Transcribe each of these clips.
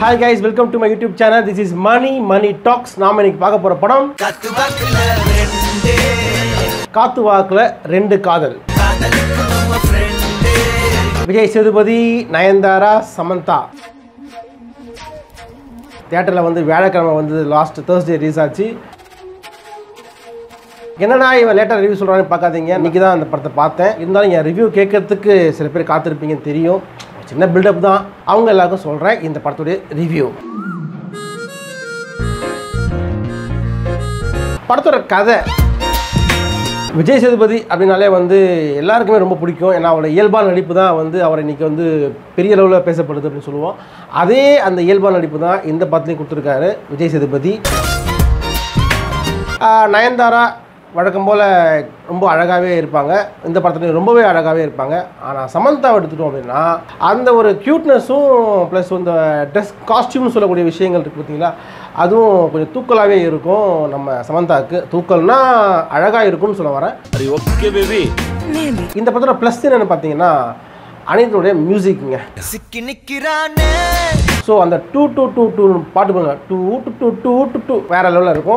Hi guys, welcome to my YouTube channel. This is Money Talks. நாம இன்னைக்கு பார்க்க போற படம் Kathuvakula rendu kadhal. Vijaysethubathi, Nayandara, Samantha. தியேட்டர்ல வந்து வியாழக்கிழமை வந்து லாஸ்ட் Thursday ரிலீஸ் ஆச்சு. என்னடா இவன் லேட்டா ரிவ்யூ சொல்றான்னு பார்க்காதீங்க. இன்னைக்கு தான் அந்த படத்தை பார்த்தேன். இருந்தாலும் என் ரிவ்யூ கேட்கறதுக்கு சில பேர் காத்திருப்பீங்கன்னு தெரியும். சின்ன பில்டப் தான். அவங்க எல்லாருக்கும் சொல்றேன் இந்த படத்துடைய ரிவ்யூ. படத்தோட கதை விஜயசேதுபதி அப்படின்னாலே வந்து எல்லாருக்குமே ரொம்ப பிடிக்கும். ஏன்னா அவரோட இயல்பான நடிப்பு தான் வந்து அவரை இன்றைக்கி வந்து பெரிய அளவில் பேசப்படுது அப்படின்னு சொல்லுவோம். அதே அந்த இயல்பான நடிப்பு தான் இந்த படத்துலையும் கொடுத்துருக்காரு விஜயசேதுபதி. நயன்தாரா வழக்கம் போல் ரொம்ப அழகாகவே இருப்பாங்க. இந்த படத்துலையும் ரொம்பவே அழகாகவே இருப்பாங்க. ஆனால் சமந்தாவை எடுத்துட்டோம் அப்படின்னா அந்த ஒரு க்யூட்னஸும் ப்ளஸ் இந்த ட்ரெஸ் காஸ்டியூம்னு சொல்லக்கூடிய விஷயங்கள் இருக்குது பார்த்தீங்களா, அதுவும் கொஞ்சம் தூக்கலாகவே இருக்கும். நம்ம சமந்தாவுக்கு தூக்கல்னா அழகாக இருக்கும்னு சொல்ல வரேன். இந்த படத்தோட ப்ளஸ் என்னென்னு பார்த்தீங்கன்னா அனிருடைய மியூசிக்குங்க. ஸோ அந்த 2 பாட்டு பண்ணுங்க, 2 வேற லெவலில் இருக்கும்.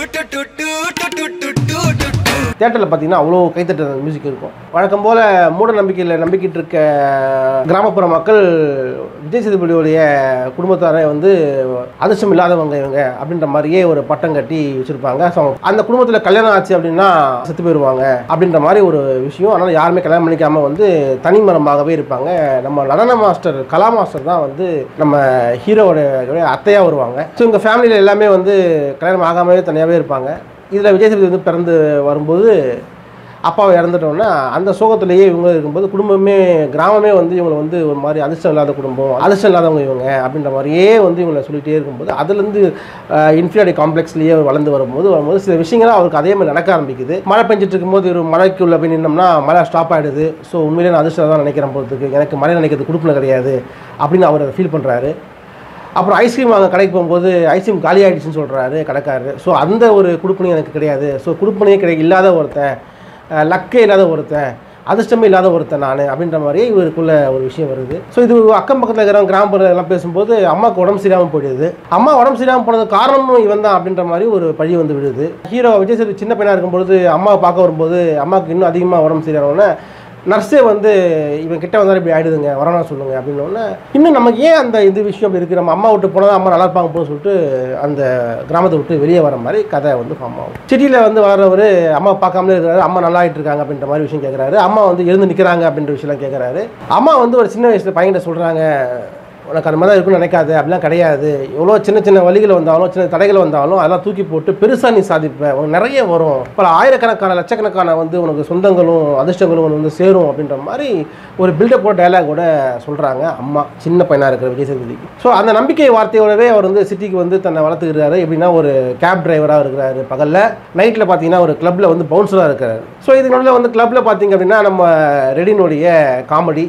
தியேட்டரில் பார்த்தீங்கன்னா அவ்வளோ கைத்தட்ட மியூசிக் இருக்கும். வழக்கம் போல் மூட நம்பிக்கையில் நம்பிக்கிட்டு இருக்க கிராமப்புற மக்கள் விஜயசேதுபதியோடைய குடும்பத்தாரை வந்து அதிர்ஷ்டம் இல்லாதவங்க இவங்க அப்படின்ற மாதிரியே ஒரு பட்டம் கட்டி வச்சுருப்பாங்க. ஸோ அந்த குடும்பத்தில் கல்யாணம் ஆச்சு அப்படின்னா செத்து போயிடுவாங்க அப்படின்ற மாதிரி ஒரு விஷயம். அதனால் யாருமே கல்யாணம் பண்ணிக்காமல் வந்து தனிமரமாகவே இருப்பாங்க. நம்ம நடன மாஸ்டர் கலா மாஸ்டர் தான் வந்து நம்ம ஹீரோவோட அத்தையாக வருவாங்க. ஸோ இவங்க ஃபேமிலியில் எல்லாமே வந்து கல்யாணம் ஆகாமலே தனியாகவே இருப்பாங்க. இதில் விஜயசேதுபதி வந்து பிறந்து வரும்போது அப்பாவை இறந்துட்டோன்னா அந்த சோகத்திலேயே இவங்க இருக்கும்போது குடும்பமே கிராமமே வந்து இவங்களை வந்து ஒரு மாதிரி அதிர்ஷ்டம் இல்லாத குடும்பம், அதிர்ஷ்டம் இல்லாதவங்க இவங்க அப்படின்ற மாதிரியே வந்து இவங்களை சொல்லிகிட்டே இருக்கும்போது அதுலேருந்து இன்ஃபீரியாரிட்டி காம்ப்ளெக்ஸ்லேயே வளர்ந்து வரும்போது சில விஷயங்கள்லாம் அவருக்கு அதே மாதிரி நடக்க ஆரம்பிக்குது. மழை பெஞ்சிட்டு இருக்கும்போது ஒரு மழைக்குள்ளே போய் நின்னோம்னா மழை ஸ்டாப் ஆகிடுது. ஸோ உண்மையிலே நான் அதிர்ஷ்டம் தான் நினைக்கிறேன் போகிறதுக்கு, எனக்கு மழை நினைக்கிறது கொடுப்பின கிடையாது அப்படின்னு அவர் அதை ஃபீல் பண்ணுறாரு. அப்புறம் ஐஸ்கிரீம் வாங்க கடைக்கு போகும்போது ஐஸ்கிரீம் காலி ஆகிடுச்சுன்னு சொல்கிறாரு கடைக்காரரு. ஸோ அந்த ஒரு குடுப்பனையும் எனக்கு கிடையாது. ஸோ குடுப்பனையே இல்லாத ஒருத்தன், லக்கே இல்லாத ஒருத்தன், அதிர்ஷ்டமே இல்லாத ஒருத்தன் நான் அப்படின்ற மாதிரியே இவருக்குள்ள ஒரு விஷயம் வருது. ஸோ இது அக்கம் பக்கத்தில் இருக்கிற கிராமப்புறம் எல்லாம் பேசும்போது அம்மாவுக்கு உடம்பு சரியாமல் போயிடுது. அம்மா உடம்பு சரியாமல் போனது காரணமும் இவன் தான் அப்படின்ற மாதிரி ஒரு பழி வந்து விடுது. ஹீரோ விஜயசேதுபதி சின்ன பையனாக இருக்கும்போது அம்மாவை பார்க்க வரும்போது அம்மாவுக்கு இன்னும் அதிகமாக உடம்பு சரியானோடனே நர்ஸே வந்து இவன் கிட்ட வந்தாலும் இப்படி ஆகிடுதுங்க, வரணும் சொல்லுங்கள் அப்படின்னோடனே இன்னும் நமக்கு ஏன் அந்த இது விஷயம் அப்படி இருக்குது, நம்ம அம்மா விட்டு போனால் அம்மா நல்லா இருப்பாங்க போன்னு சொல்லிட்டு அந்த கிராமத்தை விட்டு வெளியே வர மாதிரி கதை வந்து ஃபார்ம் ஆகும். சிட்டியில் வந்து வரவர் அம்மா பார்க்காமலே இருக்கிறாரு, அம்மா நல்லா ஆகிட்டு இருக்காங்க அப்படின்ற மாதிரி விஷயம் கேட்குறாரு. அம்மா வந்து எழுந்து நிற்கிறாங்க அப்படின்ற விஷயம்லாம் கேட்குறாரு. அம்மா வந்து ஒரு சின்ன வயசில் பையன்கிட்ட சொல்கிறாங்க, உனக்கு அது மாதிரி தான் இருக்குன்னு நினைக்காது, அப்படிலாம் கிடையாது. எவ்வளோ சின்ன சின்ன வழிகள் வந்தாலும் சின்ன தடைகள் வந்தாலும் அதெல்லாம் தூக்கி போட்டு பெருசாக நீ சாதிப்ப, உனக்கு நிறைய வரும், பல ஆயிரக்கணக்கான லட்சக்கணக்கான வந்து உனக்கு சொந்தங்களும் அதிர்ஷ்டங்களும் வந்து சேரும் அப்படின்ற மாதிரி ஒரு பில்டப்போட டைலாகோட சொல்கிறாங்க அம்மா சின்ன பையனாக இருக்கிற விஜயசேதுபதிக்கு. ஸோ அந்த நம்பிக்கை வார்த்தையோடவே அவர் வந்து சிட்டிக்கு வந்து தன்னை வளர்த்துக்கிறாரு. எப்படின்னா ஒரு கேப் டிரைவராக இருக்கிறாரு பகலில், நைட்டில் பார்த்தீங்கன்னா ஒரு கிளப்பில் வந்து பவுன்சராக இருக்கிறாரு. ஸோ இதுக்கு வந்து கிளப்பில் பார்த்தீங்க அப்படின்னா நம்ம ரெடினுடைய காமெடி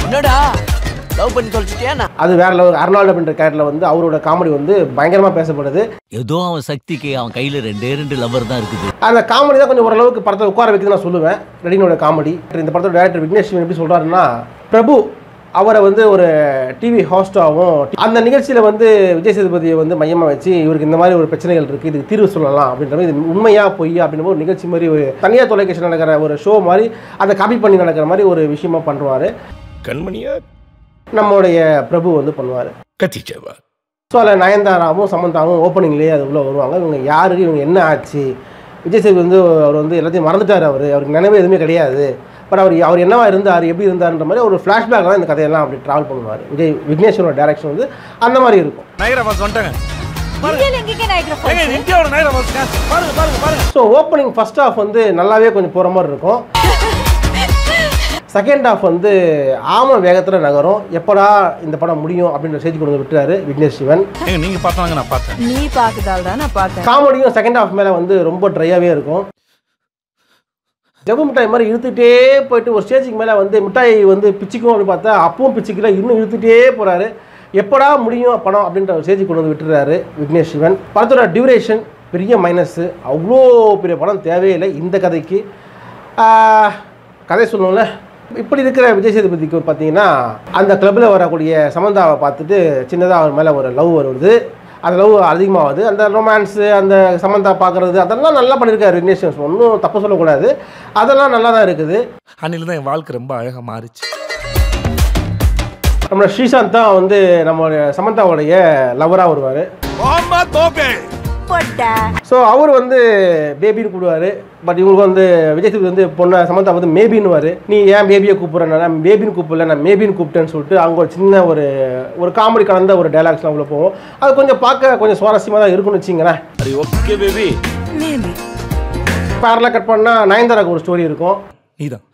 அது வேற லெவல். அர்னால்டு அப்படின்ற கேரக்டர்ல வந்து அவரோட காமெடி வந்து பயங்கரமா பேசப்படுது. ஏதோ அவன் சக்திக்கு அவன் கையில ரெண்டு லவர் தான் இருக்குது. அந்த காமெடி தான் கொஞ்சம் ஓரளவுக்கு படத்தை உட்கார வைக்குது நான் சொல்லுவேன். ரெடினோட காமெடி. இந்த படத்தோட டைரக்டர் விக்னேஷ் எப்படி சொல்றாருன்னா, பிரபு அவரை வந்து ஒரு டிவி ஹோஸ்டாகவும் அந்த நிகழ்ச்சியில் வந்து விஜயசேதுபதியை வந்து மையமாக வச்சு இவருக்கு இந்த மாதிரி ஒரு பிரச்சனைகள் இருக்குது, இதுக்கு தீர்வு சொல்லலாம் அப்படின்ற மாதிரி, இது உண்மையா பொய்யா அப்படின்ற ஒரு நிகழ்ச்சி மாதிரி ஒரு தனியார் தொலைக்காட்சி நடக்கிற ஒரு ஷோ மாதிரி அதை காப்பி பண்ணி நடக்கிற மாதிரி ஒரு விஷயமா பண்ணுவார். கண்மணியா நம்மளுடைய பிரபு வந்து பண்ணுவார். ஸோ அதில் நயன்தாராவும் சமந்தாவும் ஓப்பனிங்லேயே அது உள்ளே வருவாங்க. இவங்க யாரு, இவங்க என்ன ஆச்சு, விஜயசேதுபதி வந்து அவர் வந்து எல்லாத்தையும் மறந்துட்டார், அவருக்கு நினைவு எதுவுமே கிடையாது, பட் அவர் என்னவா இருந்தார் எப்படி இருந்தார்ன்ற மாதிரி ஒரு ஃப்ளாஷ்பேக் தான் இந்த கதையெல்லாம் அப்படி ட்ராவல் பண்ணுவார். விக்னேஷனோட டைரக்ஷன் வந்து அந்த மாதிரி இருக்கும். ஸோ ஓப்பனிங் ஃபர்ஸ்ட் ஹாஃப் வந்து நல்லாவே கொஞ்சம் போகிற மாதிரி இருக்கும். செகண்ட் ஹாஃப் வந்து ஆம வேகத்தில் நகரும். எப்படா இந்த படம் முடியும் அப்படின்ற செய்தி கொண்டு விட்டுறாரு விக்னேஷ் சிவன். நீங்க பார்த்தாங்க நான் பார்த்தேன், நீ பார்த்ததால தான் நான் பார்த்தேன். காமெடியும் செகண்ட் ஹாஃப் மேலே வந்து ரொம்ப ட்ரையாகவே இருக்கும். ஜவ்வு மிட்டாய் மாதிரி இழுத்துட்டே போயிட்டு ஒரு ஸ்டேஜுக்கு மேலே வந்து மிட்டாய் வந்து பிச்சுக்கும் அப்படின்னு பார்த்தா அப்பவும் பிச்சுக்கல, இன்னும் இழுத்துட்டே போகிறாரு. எப்படா முடியும் படம் அப்படின்ற ஒரு செய்தி கொண்டு வந்து விட்டுறாரு விக்னேஷ் சிவன். படத்தோட டியூரேஷன் பெரிய மைனஸ்ஸு. அவ்வளோ பெரிய படம் தேவையில்லை இந்த கதைக்கு. கதை சொல்லணும்ல, இப்படி இருக்கிற விஜய் சேதுபதிக்கு பார்த்தீங்கன்னா அந்த கிளப்பில் வரக்கூடிய சமந்தாவை பார்த்துட்டு சின்னதாக அவர் மேலே ஒரு லவ் வருது. அந்த லவ் அதிகமாகுது. அந்த ரொமான்ஸு அந்த சமந்தா பார்க்குறது அதெல்லாம் நல்லா பண்ணியிருக்காரு விக்னேஷ். ஒன்றும் தப்பு சொல்லக்கூடாது, அதெல்லாம் நல்லா தான் இருக்குது. அன்னில தான் என் வாழ்க்கை ரொம்ப அழகாக மாறிச்சு. நம்மளோட ஸ்ரீசாந்த் தான் வந்து நம்மளுடைய சமந்தாவுடைய லவராக வருவார். ஸோ அவர் வந்து பேபின்னு கூப்பிடுவார். பட் இவங்களுக்கு வந்து விஜய் சேதுபதி வந்து பொண்ணை சமந்தா வந்து மேபின்னுவார். நீ ஏன் பேபியை கூப்பிட்றேன்னா நான் பேபின்னு கூப்பிடல, நான் மேபின்னு கூப்பிட்டேன்னு சொல்லிட்டு அவங்க ஒரு சின்ன ஒரு காமெடி கலந்த ஒரு டைலாக்ஸ்லாம் உள்ள போவோம். அது கொஞ்சம் பார்க்க கொஞ்சம் சுவாரஸ்யமாக தான் இருக்குன்னு வச்சிங்களேன். Okay baby. பேரலாக கட் பண்ணால் நயன்தாராக்கு ஒரு ஸ்டோரி இருக்கும். நீதான்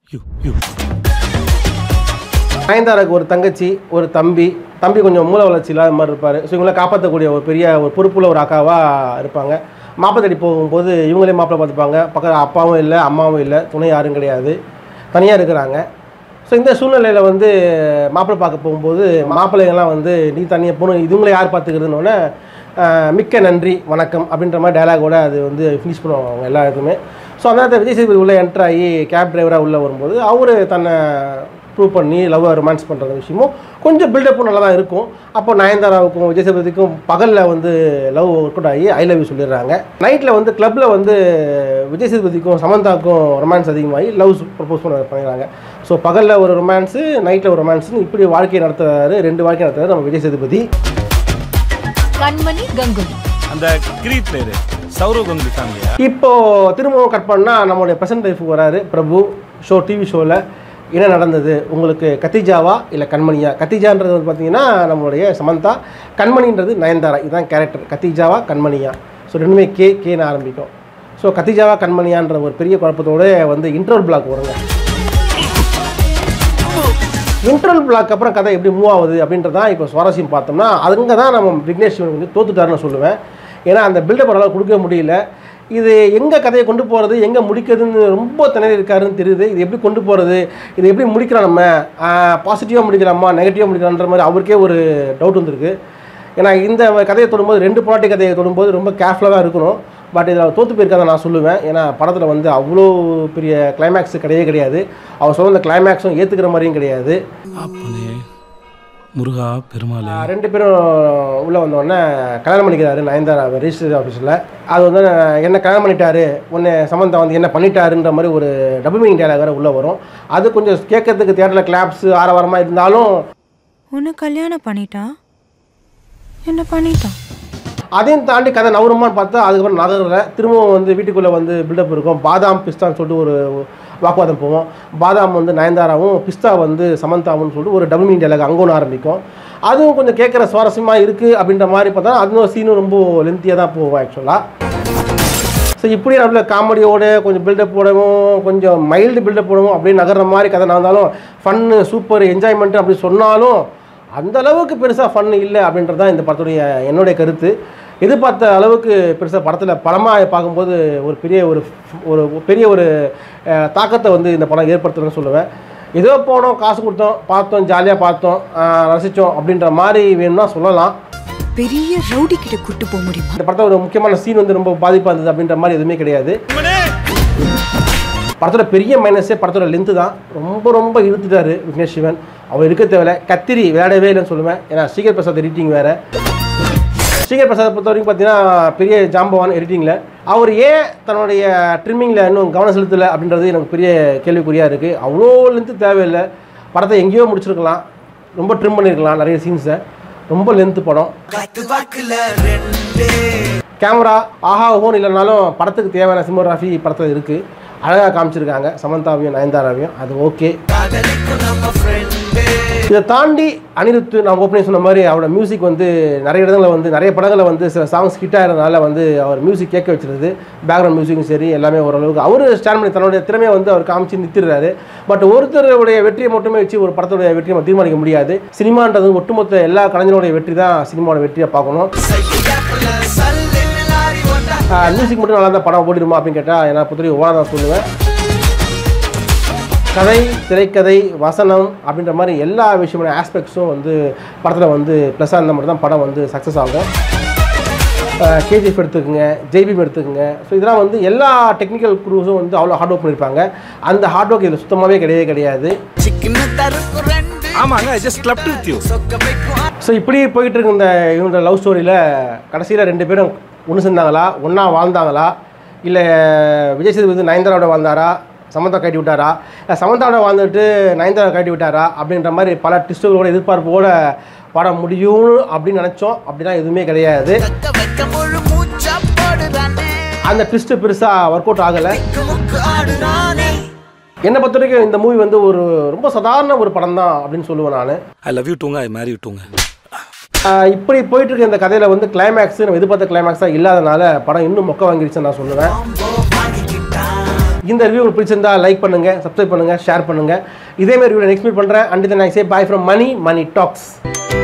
நயன்தாராக்கு ஒரு தங்கச்சி ஒரு தம்பி கொஞ்சம் மூல வளர்ச்சி இல்லாத மாதிரி இருப்பார். ஸோ இவங்களை காப்பாற்றக்கூடிய ஒரு பெரிய ஒரு பொறுப்புள்ள ஒரு அக்காவாக இருப்பாங்க. மாப்பிள்ளை தேடி போகும்போது இவங்களே மாப்பிள்ளை பார்த்துப்பாங்க. பக்கத்தில் அப்பாவும் இல்லை அம்மாவும் இல்லை, துணை யாரும் கிடையாது, தனியாக இருக்கிறாங்க. ஸோ இந்த சூழ்நிலையில் வந்து மாப்பிள்ளை பார்க்க போகும்போது மாப்பிள்ளைங்கள்லாம் வந்து நீ தனியாக போகணும், இதுங்களை யார் பார்த்துக்கிறதுனோடனே மிக்க நன்றி வணக்கம் அப்படின்ற மாதிரி டைலாகோட அது வந்து ஃபினிஷ் பண்ணுவாங்க அவங்க எல்லாருக்குமே. ஸோ அந்த நேரத்தில் விஜய் சேதுபதி உள்ளே என்ட்ரு ஆகி கேப் டிரைவராக உள்ளே வரும்போது அவர் தன்னை ப்ரூவ் பண்ணி லவ் ரொமான்ஸ் பண்ணுற விஷயமும் கொஞ்சம் பில்டப்பும் நல்லா தான் இருக்கும். அப்போ நயன்தாராவுக்கும் விஜய் சேதுபதிக்கும் பகலில் வந்து லவ் ஒர்க் அவுட் ஆகி ஐ லவ் யூ சொல்லிடுறாங்க. நைட்டில் வந்து கிளப்பில் வந்து விஜய் சேதுபதிக்கும் சமந்தாவுக்கும் ரொமான்ஸ் அதிகமாகி லவ் ப்ரப்போஸ் பண்ணிடுறாங்க. ஸோ பகலில் ஒரு ரொமான்ஸு, நைட்டில் ஒரு ரொமான்ஸுன்னு இப்படி வாழ்க்கையை நடத்துறாரு. 2 வாழ்க்கை நடத்துறாரு நம்ம விஜய் சேதுபதி. கண்மணி கங்குலி அந்த கிரீட் பிளேயர் சௌரவ் கங்குலி ஃபேமிலியா. இப்போ திரும்பவும் கட் பண்ணால் நம்மளுடைய ப்ரெசன்ட் லைஃபுக்கு வராரு பிரபு. டிவி ஷோவில் என்ன நடந்தது உங்களுக்கு, கத்திஜாவா இல்லை கண்மணியா? கத்திஜான்றது வந்து பார்த்தீங்கன்னா நம்மளுடைய சமந்தா, கண்மணின்றது நயன்தாரா. இதுதான் கேரக்டர். கத்திஜாவா கண்மணியா? ஸோ ரெண்டுமே கேன்னு ஆரம்பிக்கும். ஸோ கத்திஜாவா கண்மணியான்ற ஒரு பெரிய குழப்பத்தோடு வந்து இன்டர்வல் பிளாக் வருங்க. இன்டர்வல் பிளாக் அப்புறம் கதை எப்படி மூவ் ஆகுது அப்படின்றதான் இப்போ சுவாரஸ்யம் பார்த்தோம்னா அங்கே தான் நம்ம விக்னேஷ் வந்து தோத்துட்டாருன்னு சொல்லுவேன். ஏன்னா அந்த பில்டப் அளவு கொடுக்க முடியல. இது எங்கே கதையை கொண்டு போகிறது, எங்கே முடிக்கிறதுன்னு ரொம்ப திணறி இருக்காருன்னு தெரியுது. இது எப்படி கொண்டு போகிறது, இது எப்படி முடிக்கிறோம், நம்ம பாசிட்டிவாக முடிக்கலாமா நெகட்டிவாக முடிக்கலான்ற மாதிரி அவருக்கே ஒரு டவுட் வந்துருக்கு. ஏன்னா இந்த கதையை தொடும்போது 2 பாட்டி கதையை தொடும்போது ரொம்ப கேர்ஃபுல்லாக தான் இருக்கணும். பட் இதில் தோற்று போயிருக்காத நான் சொல்லுவேன். ஏன்னா படத்தில் வந்து அவ்வளோ பெரிய கிளைமேக்ஸ் கிடையாது. அவர் சொல்ல அந்த கிளைமேக்ஸும் ஏற்றுக்கிற மாதிரியும் கிடையாது. முருகா பெருமாள் 2 பேரும் உள்ளே வந்தோடனே கல்யாணம் பண்ணிக்கிறாரு நயன்தாரா ரெஜிஸ்டர் ஆஃபீஸில். அது வந்து என்ன கல்யாணம் பண்ணிட்டாரு, உன்னை சமந்தா வந்து என்ன பண்ணிட்டாருன்ற மாதிரி ஒரு டபுள் மீனிங் டயலாக் வேறு உள்ளே வரும். அது கொஞ்சம் கேட்கறதுக்கு தியேட்டரில் கிளாப்ஸ் ஆரவாரமாக இருந்தாலும் உன்னை கல்யாணம் பண்ணிட்டான் என்ன பண்ணிட்டான் அதையும் தாண்டி கதை நவருமான்னு பார்த்தா அதுக்கப்புறம் நகரில் திரும்பவும் வந்து வீட்டுக்குள்ளே வந்து பில்டப் இருக்கும். பாதாம் பிஸ்தான்னு சொல்லிட்டு ஒரு வாக்குவாதம் போவோம். பாதாம் வந்து நயன்தாராவும் பிஸ்தா வந்து சமந்தாவும் சொல்லிட்டு ஒரு டபுள் மீனிங் டயலாக் அங்கே ஒன்று ஆரம்பிக்கும். அதுவும் கொஞ்சம் கேட்குற சுவாரஸ்யமாக இருக்குது அப்படின்ற மாதிரி பார்த்தா அதுவும் சீனும் ரொம்ப லென்த்தியாக தான் போவோம் ஆக்சுவலாக. ஸோ இப்படி நம்மள காமெடியோட கொஞ்சம் பில்டப் போடவும் கொஞ்சம் மைல்டு பில்டப் போடவும் அப்படின்னு நகர்ற மாதிரி கதை நடந்தாலும் ஃபன்னு சூப்பர் என்ஜாய்மெண்ட்டு அப்படி சொன்னாலும் அந்தளவுக்கு பெருசாக ஃபன் இல்லை அப்படின்றது தான் இந்த படத்துடைய என்னுடைய கருத்து. எதிர்பார்த்த அளவுக்கு பெருசாக படத்தில் படமாக பார்க்கும்போது ஒரு பெரிய ஒரு தாக்கத்தை வந்து இந்த படம் ஏற்படுத்துறதுன்னு சொல்லுவேன். ஏதோ போனோம், காசு கொடுத்தோம், பார்த்தோம், ஜாலியாக பார்த்தோம், ரசித்தோம் அப்படின்ற மாதிரி வேணும்னா சொல்லலாம். பெரிய ரவுடி கிட்ட கூட்டு போக முடியுமா? இந்த படத்தில் ஒரு முக்கியமான சீன் வந்து ரொம்ப பாதிப்பாக இருந்தது அப்படின்ற மாதிரி எதுவுமே கிடையாது. படத்தோட பெரிய மைனஸே படத்தோட லென்த்து தான். ரொம்ப இழுத்துட்டாரு விக்னேஷ் சிவன். அவர் இருக்க தேவையில்ல, கத்திரி விளையாடவே இல்லைன்னு சொல்லுவேன். ஏன்னா ஸ்ரீகர் பிரசாத் எடிட்டிங் வேறு. ஸ்ரீகர் பிரசாத் பொறுத்த வரைக்கும் பார்த்தீங்கன்னா பெரிய ஜாம்பவான் எடிட்டிங்கில். அவர் ஏன் தன்னுடைய ட்ரிம்மிங்கில் இன்னும் கவனம் செலுத்தலை அப்படின்றது எனக்கு பெரிய கேள்விக்குறியாக இருக்குது. அவ்வளோ லென்த்து தேவையில்லை. படத்தை எங்கேயோ முடிச்சிருக்கலாம், ரொம்ப ட்ரிம் பண்ணியிருக்கலாம் நிறைய சீன்ஸை. ரொம்ப லென்த்து படம். கேமரா ஆஹா ஓஹோன்னு இல்லைனாலும் படத்துக்கு தேவையான சினிமோகிராஃபி படத்தில் இருக்குது. அழகாக காமிச்சிருக்காங்க சமந்தாவையும் நயன்தாராவையும், அது ஓகே. இதை தாண்டி அனிருத் நான் ஓப்பனிங் சொன்ன மாதிரி அவரோட மியூசிக் வந்து நிறைய இடங்களில் வந்து நிறைய படங்களில் வந்து சில சாங்ஸ் ஹிட் ஆகிறதுனால வந்து அவர் மியூசிக் கேட்க வச்சிருது. பேக்ரவுண்ட் மியூசிக்கும் சரி எல்லாமே ஓரளவுக்கு அவர் ஸ்டாண்ட் பண்ணி தன்னுடைய திறமையை வந்து அவர் காமிச்சு நிறுத்திடுறாரு. பட் ஒருத்தருடைய வெற்றியை மட்டுமே வச்சு ஒரு படத்துடைய வெற்றியை நம்ம தீர்மானிக்க முடியாது. சினிமான்றது ஒட்டுமொத்த எல்லா கலைஞருடைய வெற்றி தான் சினிமாவோட வெற்றியை பார்க்கணும். மியூசிக் மட்டும் நல்லா தான் படம் ஓடிடுமா அப்படின்னு கேட்டால் என்ன பொறுத்தவரை ஓட தான் சொல்லுவேன். கதை, திரைக்கதை, வசனம் அப்படின்ற மாதிரி எல்லா விஷயமான ஆஸ்பெக்ட்ஸும் வந்து படத்தில் வந்து ப்ளஸ்ஸாக இருந்தால் மட்டும் தான் படம் வந்து சக்ஸஸ் ஆகும். கேஜிஎஃப் எடுத்துக்கோங்க, ஜெய்பீம் எடுத்துக்கோங்க. ஸோ இதெல்லாம் வந்து எல்லா டெக்னிக்கல் குரூஸும் வந்து அவ்வளோ ஹார்ட் ஒர்க் பண்ணியிருப்பாங்க. அந்த ஹார்ட் ஒர்க் இதில் சுத்தமாகவே கிடையாது. ஆமாங்க, I just slept with you. So இப்படி போயிட்டு இருக்க இவங்க லவ் ஸ்டோரியில் கடைசியில் 2 பேரும் ஒன்று சேர்ந்தாங்களா, ஒன்றா வாழ்ந்தாங்களா, இல்லை விஜய் சேதுபதி நயன்தாராவோட வாழ்ந்தாரா, சமந்தா கட்டி விட்டாரா, சமந்தாவோட வாழ்ந்துட்டு நயன்தாரா கட்டி விட்டாரா அப்படின்ற மாதிரி பல ட்விஸ்ட்டுகளோட எதிர்பார்ப்போட படம் முடியும் அப்படின்னு நினச்சோம். அப்படின்னா எதுவுமே கிடையாது. அந்த ட்விஸ்ட்டு பெருசாக ஒர்க் அவுட் ஆகலை. என்னை பொறுத்த வரைக்கும் இந்த மூவி வந்து ஒரு ரொம்ப சாதாரண ஒரு படம் தான் அப்படின்னு சொல்லுவேன் நான். I love you tooங்க, I marry you tooங்க. இப்படி போயிட்டு இருக்க இந்த கதையில் வந்து கிளைமேக்ஸ் நம்ம எதிர்பார்த்த கிளைமேக்ஸாக இல்லாதனால படம் இன்னும் மொக்க வாங்கிடுச்சுன்னு நான் சொல்லுவேன். இந்த ரிவ்யூ உங்களுக்கு பிடிச்சிருந்தா லைக் பண்ணுங்கள், சப்ஸ்கிரைப் பண்ணுங்கள், ஷேர் பண்ணுங்கள். இதேமாதிரி ரிவ்யூ நெக்ஸ்ட் மீட் பண்ணுறேன். And then I say bye from Money tax.